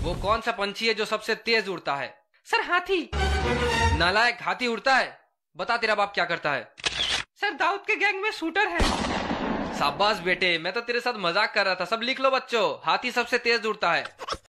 वो कौन सा पंछी है जो सबसे तेज उड़ता है? सर हाथी। नालायक, हाथी उड़ता है? बता तेरा बाप क्या करता है? सर दाऊद के गैंग में शूटर है। शाबाश बेटे, मैं तो तेरे साथ मजाक कर रहा था। सब लिख लो बच्चों, हाथी सबसे तेज उड़ता है।